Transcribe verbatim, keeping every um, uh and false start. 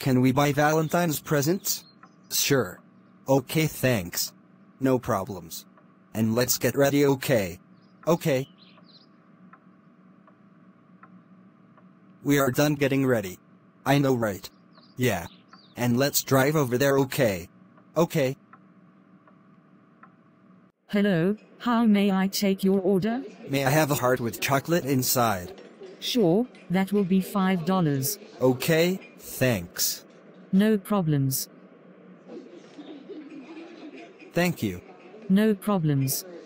Can we buy Valentine's presents? Sure. Okay, thanks. No problems. And let's get ready, okay? Okay. We are done getting ready. I know, right? Yeah. And let's drive over there, okay? Okay. Hello, how may I take your order? May I have a heart with chocolate inside? Sure, that will be five dollars. Okay, thanks. No problems. Thank you. No problems.